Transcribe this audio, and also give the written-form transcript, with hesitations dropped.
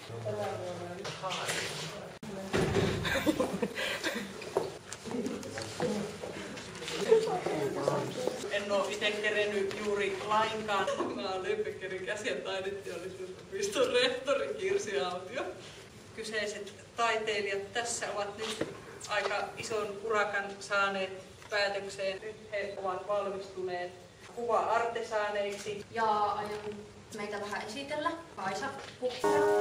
En ole itse kerennyt juuri lainkaan. Mä olen Leppäkkerin käsi- ja taideteollisuusopiston rehtori Kirsi Autio. Kyseiset taiteilijat tässä ovat nyt aika ison urakan saaneet päätökseen. Nyt he ovat valmistuneet kuva-artesaaneiksi. Ja aion meitä vähän esitellä. Kaisa Kuppila.